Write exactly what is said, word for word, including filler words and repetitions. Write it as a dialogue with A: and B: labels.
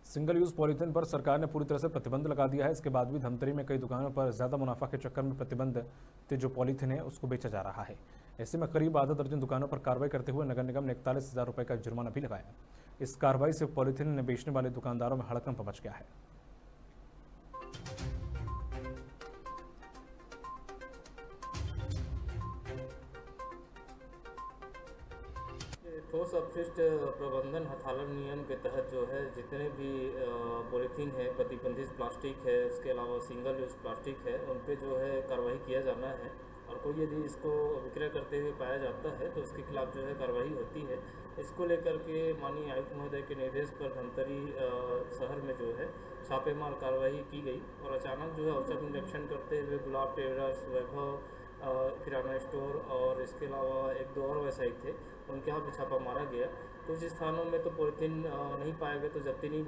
A: Single use polythene पर सरकार ने पूरी तरह से प्रतिबंध लगा दिया है। इसके बाद भी धमतरी में कई दुकानों पर ज्यादा मुनाफा के चक्कर में प्रतिबंध जो पॉलीथीन है उसको बेचा जा रहा है। ऐसे में करीब आधा दर्जन दुकानों पर कार्रवाई करते हुए नगर निगम ने इकतालीस हजार रुपए का जुर्माना भी लगाया। इस कार्रवाई से पॉलीथीन बेचने वाले दुकानदारों में हड़कंप मच गया है।
B: ठोस अपशिष्ट प्रबंधन हथालन नियम के तहत जो है जितने भी पॉलीथीन है, प्रतिबंधित प्लास्टिक है, उसके अलावा सिंगल यूज प्लास्टिक है, उन पे जो है कार्रवाई किया जाना है। और कोई यदि इसको विक्रय करते हुए पाया जाता है तो उसके खिलाफ जो है कार्रवाई होती है। इसको लेकर के माननीय आयुक्त महोदय के निर्देश पर धमतरी शहर में जो है छापेमार कार्रवाई की गई और अचानक जो है औचक निरीक्षण करते हुए गुलाब ट्रेडर्स, वैभव किराना स्टोर और इसके अलावा एक दो और व्यवसायी थे, उनके यहाँ भी छापा मारा गया। कुछ स्थानों में तो पॉलीथीन नहीं पाए गए तो जब्ती नहीं